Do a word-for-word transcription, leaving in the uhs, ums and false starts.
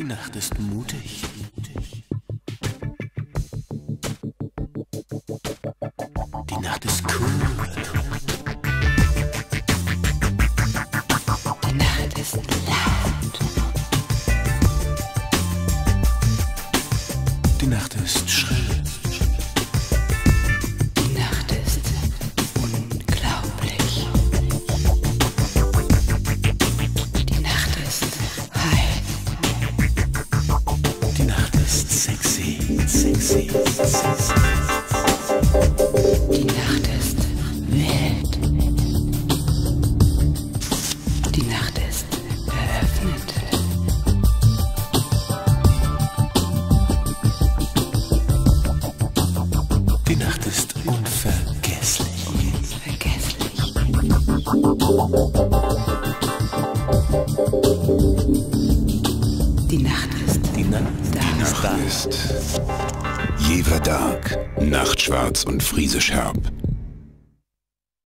Nacht ist mutig. Die Nacht ist cool. Die Nacht ist laut. Die Nacht ist schrill. Die Nacht ist unglaublich. Die Nacht ist heiß. Die Nacht ist sexy, sexy, sexy. Die Nacht ist wild. Die Nacht ist eröffnet. Die Nacht ist unvergesslich. Unvergesslich. Die Nacht ist Die Nacht, da. die Nacht ist Jever Dark, nachtschwarz und friesisch herb.